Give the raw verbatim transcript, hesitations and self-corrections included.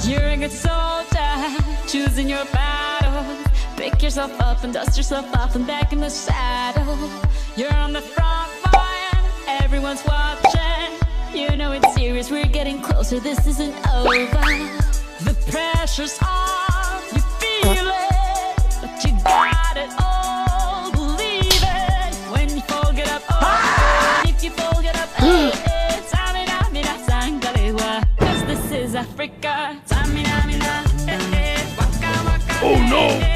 You're a good soldier, choosing your battles. Pick yourself up and dust yourself off and back in the saddle. You're on the front line, everyone's watching. You know it's serious, we're getting closer, this isn't over. The pressure's on, you feel it, but you got it all, believe it. When you fold it up, oh, if you fold it up, oh, it's Amina, Amina, Sangalewa. Cause this is Africa, Tamina, Amina, eh, eh, waka, waka, oh no!